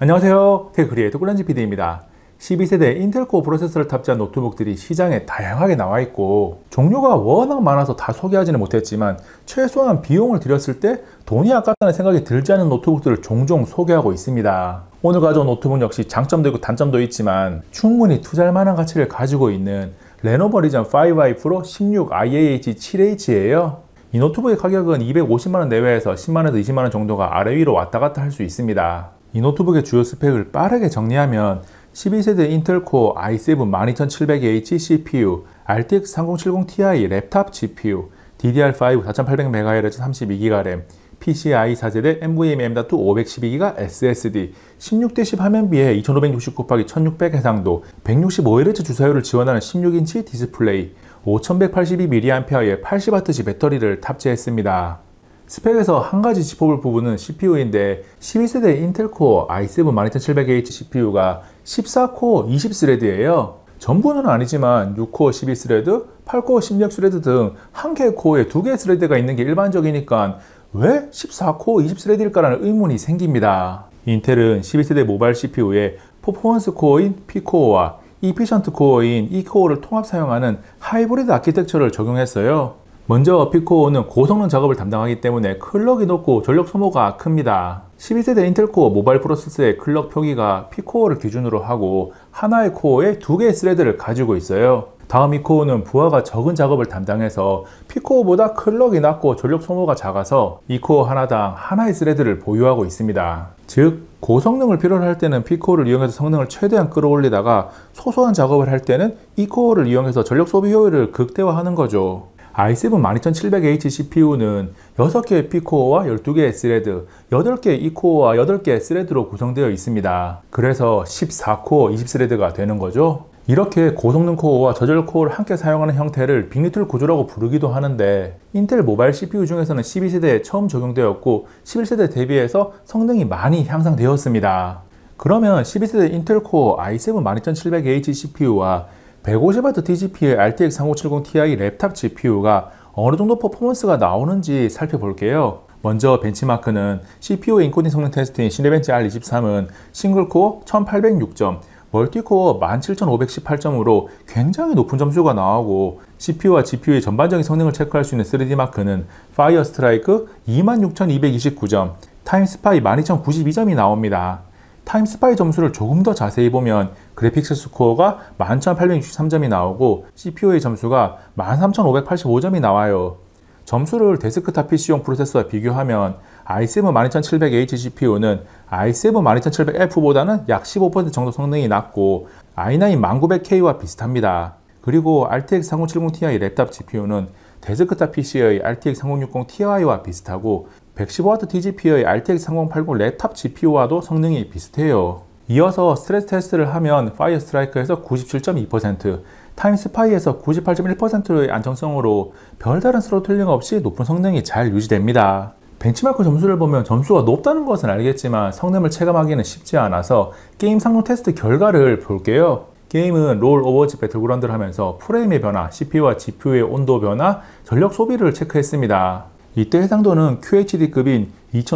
안녕하세요. 테크크리에이터 꿀렌즈 PD입니다. 12세대 인텔 코어 프로세서를 탑재한 노트북들이 시장에 다양하게 나와 있고 종류가 워낙 많아서 다 소개하지는 못했지만 최소한 비용을 들였을 때 돈이 아깝다는 생각이 들지 않은 노트북들을 종종 소개하고 있습니다. 오늘 가져온 노트북 역시 장점도 있고 단점도 있지만 충분히 투자할 만한 가치를 가지고 있는 레노버 리전 5i 프로 16IAH7H예요. 이 노트북의 가격은 250만원 내외에서 10만원에서 20만원 정도가 아래 위로 왔다 갔다 할 수 있습니다. 이 노트북의 주요 스펙을 빠르게 정리하면 12세대 인텔 코어 i7 12700H CPU, RTX 3070 Ti 랩탑 GPU, DDR5 4800MHz 32GB 램, PCIe 4세대 NVMe M.2 512GB SSD, 16:10 화면비에 2560x1600 해상도, 165Hz 주사율을 지원하는 16인치 디스플레이, 5182mAh의 80Wh 배터리를 탑재했습니다. 스펙에서 한 가지 짚어볼 부분은 CPU인데 12세대 인텔 코어 i7 12700H CPU가 14코어 20스레드예요. 전부는 아니지만 6코어 12스레드, 8코어 16스레드 등 한 개의 코어에 두 개의 스레드가 있는 게 일반적이니까 왜 14코어 20스레드일까라는 의문이 생깁니다. 인텔은 12세대 모바일 CPU에 퍼포먼스 코어인 P코어와 이피션트 코어인 E코어를 통합 사용하는 하이브리드 아키텍처를 적용했어요. 먼저 P코어는 고성능 작업을 담당하기 때문에 클럭이 높고 전력 소모가 큽니다. 12세대 인텔 코어 모바일 프로세서의 클럭 표기가 P코어를 기준으로 하고 하나의 코어에 두 개의 스레드를 가지고 있어요. 다음 E코어는 부하가 적은 작업을 담당해서 P코어보다 클럭이 낮고 전력 소모가 작아서 E코어 하나당 하나의 스레드를 보유하고 있습니다. 즉 고성능을 필요로 할 때는 P코어를 이용해서 성능을 최대한 끌어올리다가 소소한 작업을 할 때는 E코어를 이용해서 전력 소비 효율을 극대화하는 거죠. i7 12700H CPU는 6개의 P코어와 12개의 스레드, 8개의 E코어와 8개의 스레드로 구성되어 있습니다. 그래서 14코어 20스레드가 되는 거죠. 이렇게 고성능 코어와 저전력 코어를 함께 사용하는 형태를 빅리틀 구조라고 부르기도 하는데 인텔 모바일 CPU 중에서는 12세대에 처음 적용되었고 11세대 대비해서 성능이 많이 향상되었습니다. 그러면 12세대 인텔 코어 i7 12700H CPU와 150W DGP의 RTX 3070 Ti 랩탑 GPU가 어느 정도 퍼포먼스가 나오는지 살펴볼게요. 먼저 벤치마크는 CPU의 인코딩 성능 테스트인 시네벤치 R23은 싱글코어 1806점, 멀티코어 17518점으로 굉장히 높은 점수가 나오고 CPU와 GPU의 전반적인 성능을 체크할 수 있는 3D마크는 파이어스트라이크 26229점, 타임스파이 12092점이 나옵니다. 타임스파이 점수를 조금 더 자세히 보면 그래픽스 스코어가 11863점이 나오고 CPU의 점수가 13585점이 나와요. 점수를 데스크탑 PC용 프로세서와 비교하면 i7 12700H CPU는 i7 12700F보다는 약 15% 정도 성능이 낮고 i9 1900K와 비슷합니다. 그리고 RTX 3070 Ti 랩탑 GPU는 데스크탑 PC의 RTX 3060 Ti와 비슷하고 115W DGP의 RTX 3080 랩탑 GPU와도 성능이 비슷해요. 이어서 스트레스 테스트를 하면 파이어스트라이크에서 97.2%, 타임스파이에서 98.1%의 안정성으로 별다른 스로틀링 없이 높은 성능이 잘 유지됩니다. 벤치마크 점수를 보면 점수가 높다는 것은 알겠지만 성능을 체감하기는 쉽지 않아서 게임 상용 테스트 결과를 볼게요. 게임은 롤 오버워치 배틀그라운드를 하면서 프레임의 변화, CPU와 GPU의 온도 변화, 전력 소비를 체크했습니다. 이때 해상도는 QHD급인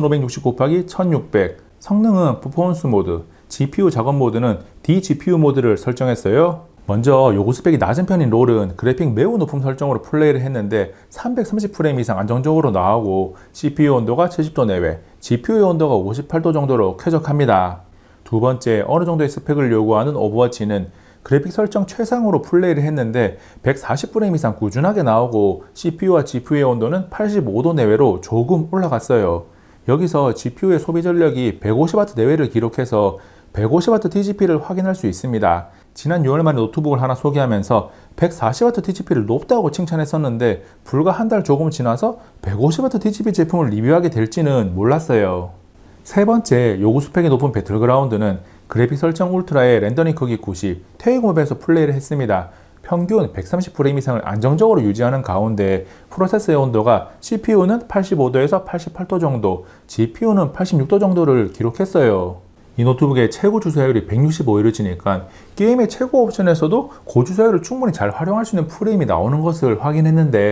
2560x1600, 성능은 퍼포먼스 모드, GPU 작업 모드는 DGPU 모드를 설정했어요. 먼저 요구 스펙이 낮은 편인 롤은 그래픽 매우 높은 설정으로 플레이를 했는데 330프레임 이상 안정적으로 나오고 CPU 온도가 70도 내외, GPU의 온도가 58도 정도로 쾌적합니다. 두 번째, 어느 정도의 스펙을 요구하는 오버워치는 그래픽 설정 최상으로 플레이를 했는데 140프레임 이상 꾸준하게 나오고 CPU와 GPU의 온도는 85도 내외로 조금 올라갔어요. 여기서 GPU의 소비 전력이 150W 내외를 기록해서 150W DGP를 확인할 수 있습니다. 지난 6월 말에 노트북을 하나 소개하면서 140W DGP를 높다고 칭찬했었는데 불과 한 달 조금 지나서 150W DGP 제품을 리뷰하게 될지는 몰랐어요. 세 번째, 요구 스펙이 높은 배틀그라운드는 그래픽 설정 울트라의 렌더링 크기 90, 테이크몹에서 플레이를 했습니다. 평균 130프레임 이상을 안정적으로 유지하는 가운데 프로세서의 온도가 CPU는 85도에서 88도 정도, GPU는 86도 정도를 기록했어요. 이 노트북의 최고 주사율이 165Hz니까 게임의 최고 옵션에서도 고주사율을 충분히 잘 활용할 수 있는 프레임이 나오는 것을 확인했는데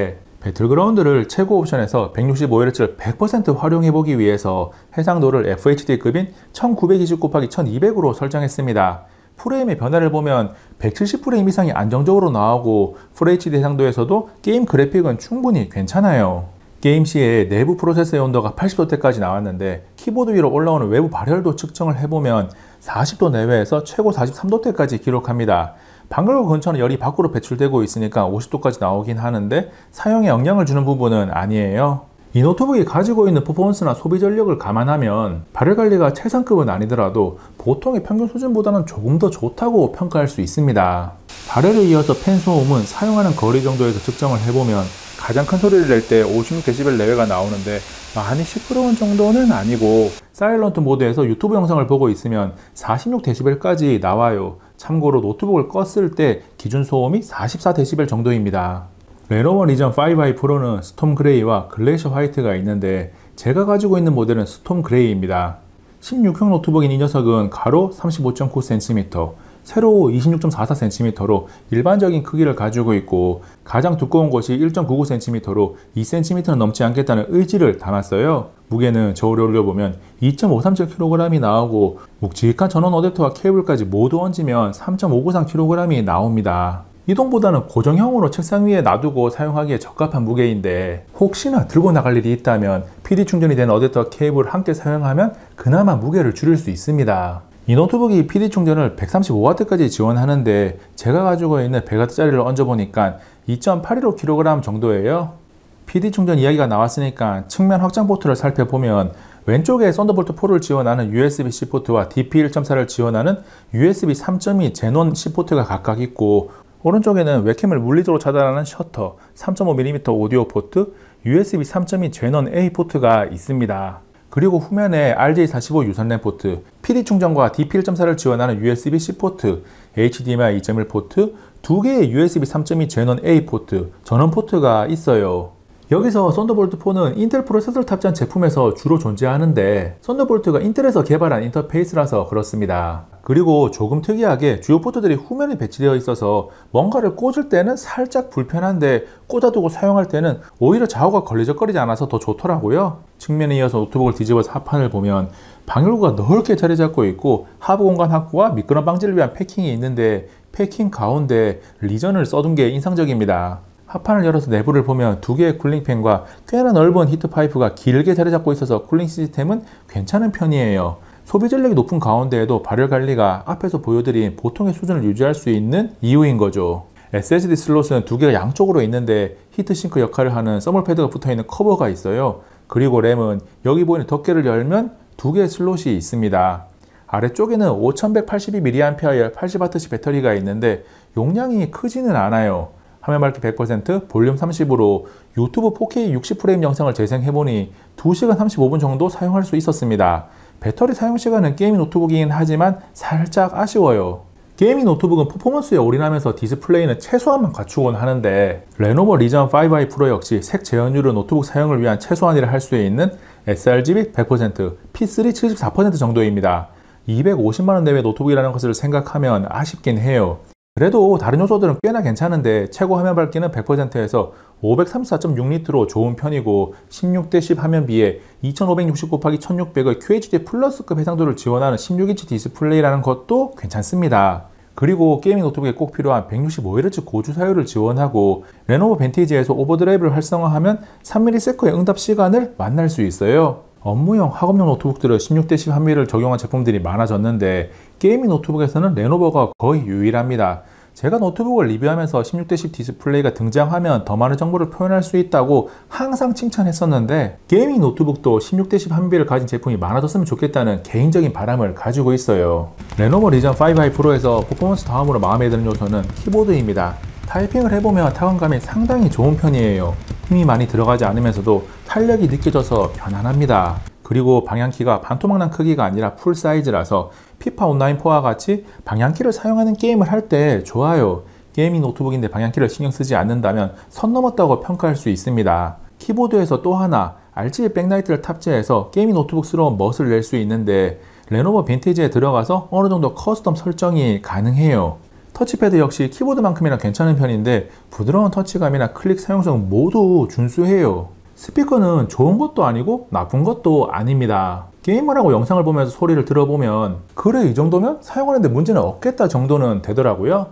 배틀그라운드를 최고 옵션에서 165Hz를 100% 활용해보기 위해서 해상도를 FHD급인 1920x1200으로 설정했습니다. 프레임의 변화를 보면 170프레임 이상이 안정적으로 나오고 FHD 해상도에서도 게임 그래픽은 충분히 괜찮아요. 게임 시에 내부 프로세서의 온도가 80도대까지 나왔는데 키보드 위로 올라오는 외부 발열도 측정을 해보면 40도 내외에서 최고 43도대까지 기록합니다. 방열구 근처는 열이 밖으로 배출되고 있으니까 50도까지 나오긴 하는데 사용에 영향을 주는 부분은 아니에요. 이 노트북이 가지고 있는 퍼포먼스나 소비 전력을 감안하면 발열 관리가 최상급은 아니더라도 보통의 평균 수준보다는 조금 더 좋다고 평가할 수 있습니다. 발열에 이어서 팬 소음은 사용하는 거리 정도에서 측정을 해보면 가장 큰 소리를 낼 때 56dB 내외가 나오는데 많이 시끄러운 정도는 아니고 사일런트 모드에서 유튜브 영상을 보고 있으면 46dB까지 나와요. 참고로 노트북을 껐을 때 기준 소음이 44dB 정도입니다. 레노버 리전 5i 프로는 스톰 그레이와 글래시어 화이트가 있는데 제가 가지고 있는 모델은 스톰 그레이입니다. 16형 노트북인 이 녀석은 가로 35.9cm, 세로 26.44cm로 일반적인 크기를 가지고 있고 가장 두꺼운 곳이 1.99cm로 2cm는 넘지 않겠다는 의지를 담았어요. 무게는 저울에 올려보면 2.537kg이 나오고 묵직한 전원 어댑터와 케이블까지 모두 얹으면 3.593kg이 나옵니다. 이동보다는 고정형으로 책상 위에 놔두고 사용하기에 적합한 무게인데 혹시나 들고 나갈 일이 있다면 PD 충전이 된 어댑터와 케이블을 함께 사용하면 그나마 무게를 줄일 수 있습니다. 이 노트북이 PD 충전을 135W까지 지원하는데 제가 가지고 있는 100W짜리를 얹어보니까 2.815kg 정도예요. PD 충전 이야기가 나왔으니까 측면 확장 포트를 살펴보면 왼쪽에 썬더볼트 4를 지원하는 USB-C 포트와 DP1.4를 지원하는 USB 3.2 제논 C 포트가 각각 있고 오른쪽에는 웹캠을 물리적으로 차단하는 셔터, 3.5mm 오디오 포트, USB 3.2 제논 A 포트가 있습니다. 그리고 후면에 RJ45 유선 램 포트, PD 충전과 DP1.4를 지원하는 USB-C 포트, HDMI 2.1 포트, 두 개의 USB 3.2 제논 A 포트, 전원 포트가 있어요. 여기서 썬더볼트 4는 인텔 프로세서를 탑재한 제품에서 주로 존재하는데 썬더볼트가 인텔에서 개발한 인터페이스라서 그렇습니다. 그리고 조금 특이하게 주요 포트들이 후면에 배치되어 있어서 뭔가를 꽂을 때는 살짝 불편한데 꽂아두고 사용할 때는 오히려 좌우가 걸리적거리지 않아서 더 좋더라고요. 측면에 이어서 노트북을 뒤집어서 하판을 보면 방열구가 넓게 자리 잡고 있고 하부 공간 확보와 미끄럼 방지를 위한 패킹이 있는데 패킹 가운데 리전을 써둔 게 인상적입니다. 하판을 열어서 내부를 보면 두 개의 쿨링팬과 꽤나 넓은 히트파이프가 길게 자리 잡고 있어서 쿨링 시스템은 괜찮은 편이에요. 소비 전력이 높은 가운데에도 발열 관리가 앞에서 보여드린 보통의 수준을 유지할 수 있는 이유인 거죠. SSD 슬롯은 두 개가 양쪽으로 있는데 히트싱크 역할을 하는 서멀 패드가 붙어있는 커버가 있어요. 그리고 램은 여기 보이는 덮개를 열면 두 개의 슬롯이 있습니다. 아래쪽에는 5182mAh의 80W씩 배터리가 있는데 용량이 크지는 않아요. 화면 밝기 100%, 볼륨 30으로 유튜브 4K 60프레임 영상을 재생해보니 2시간 35분 정도 사용할 수 있었습니다. 배터리 사용시간은 게이밍 노트북이긴 하지만 살짝 아쉬워요. 게이밍 노트북은 퍼포먼스에 올인하면서 디스플레이는 최소한만 갖추곤 하는데 레노버 리전 5i 프로 역시 색 재현율은 노트북 사용을 위한 최소한이라 할 수 있는 sRGB 100%, P3 74% 정도입니다. 250만원 내외 노트북이라는 것을 생각하면 아쉽긴 해요. 그래도 다른 요소들은 꽤나 괜찮은데 최고 화면 밝기는 100%에서 534.6니트로 좋은 편이고 16:10 화면 비에 2560x1600의 QHD 플러스급 해상도를 지원하는 16인치 디스플레이라는 것도 괜찮습니다. 그리고 게이밍 노트북에 꼭 필요한 165Hz 고주사율을 지원하고 레노버 벤티지에서 오버드라이브를 활성화하면 3ms의 응답 시간을 만날 수 있어요. 업무용, 학업용 노트북들은 16:10 한미를 적용한 제품들이 많아졌는데 게이밍 노트북에서는 레노버가 거의 유일합니다. 제가 노트북을 리뷰하면서 16:10 디스플레이가 등장하면 더 많은 정보를 표현할 수 있다고 항상 칭찬했었는데 게이밍 노트북도 16:10 한비를 가진 제품이 많아졌으면 좋겠다는 개인적인 바람을 가지고 있어요. 레노버 리전 5i 프로에서 퍼포먼스 다음으로 마음에 드는 요소는 키보드입니다. 타이핑을 해보면 타건감이 상당히 좋은 편이에요. 힘이 많이 들어가지 않으면서도 탄력이 느껴져서 편안합니다. 그리고 방향키가 반토막난 크기가 아니라 풀 사이즈라서 피파 온라인 4와 같이 방향키를 사용하는 게임을 할 때 좋아요. 게이밍 노트북인데 방향키를 신경 쓰지 않는다면 선 넘었다고 평가할 수 있습니다. 키보드에서 또 하나 RGB 백라이트를 탑재해서 게이밍 노트북스러운 멋을 낼 수 있는데 레노버 빈티지에 들어가서 어느 정도 커스텀 설정이 가능해요. 터치패드 역시 키보드만큼이나 괜찮은 편인데 부드러운 터치감이나 클릭 사용성 모두 준수해요. 스피커는 좋은 것도 아니고 나쁜 것도 아닙니다. 게임을 하고 영상을 보면서 소리를 들어보면 그래 이 정도면 사용하는데 문제는 없겠다 정도는 되더라고요.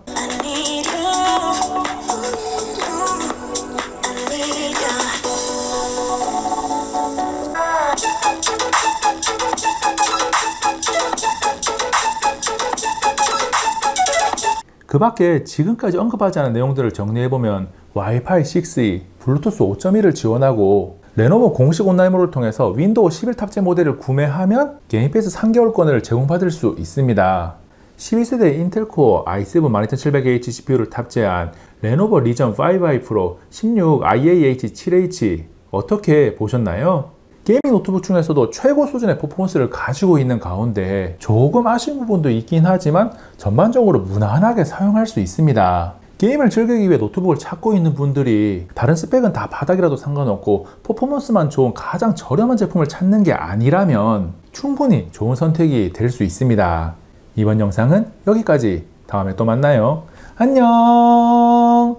그 밖에 지금까지 언급하지 않은 내용들을 정리해보면 와이파이 6E, 블루투스 5.1을 지원하고 레노버 공식 온라인몰을 통해서 윈도우 11 탑재 모델을 구매하면 게임 패스 3개월권을 제공받을 수 있습니다. 12세대 인텔 코어 i7 12700H CPU를 탑재한 레노버 리전 5i 프로 16IAH7H 어떻게 보셨나요? 게이밍 노트북 중에서도 최고 수준의 퍼포먼스를 가지고 있는 가운데 조금 아쉬운 부분도 있긴 하지만 전반적으로 무난하게 사용할 수 있습니다. 게임을 즐기기 위해 노트북을 찾고 있는 분들이 다른 스펙은 다 바닥이라도 상관없고 퍼포먼스만 좋은 가장 저렴한 제품을 찾는 게 아니라면 충분히 좋은 선택이 될 수 있습니다. 이번 영상은 여기까지. 다음에 또 만나요. 안녕.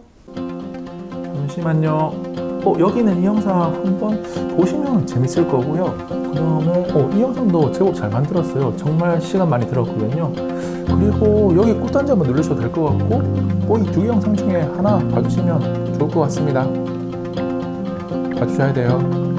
잠시만요. 여기는 이 영상 한번 보시면 재밌을 거고요. 그 다음에 이 영상도 제법 잘 만들었어요. 정말 시간 많이 들었거든요. 그리고 여기 꿀단지 한번 누르셔도 될 것 같고 이 두 개 영상 중에 하나 봐주시면 좋을 것 같습니다. 봐주셔야 돼요.